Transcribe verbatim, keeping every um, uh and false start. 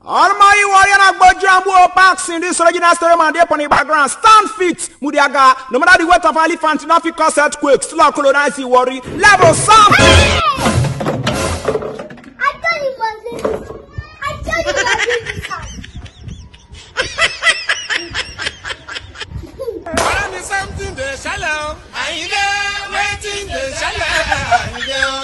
Almighty warrior na Bojambo Parks in this original story man there on the background. Stand fit, Mudiaga. No matter the weight of elephant, nothing cause earthquake. Still colonize the worry. Level some. Hey! I told you was this. I told you was this. Something the shallow. I know waiting the shallow.